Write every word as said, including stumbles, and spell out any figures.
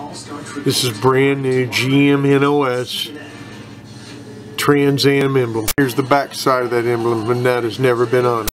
This is brand new G M N O S Trans Am emblem. Here's the back side of that emblem, and that has never been on.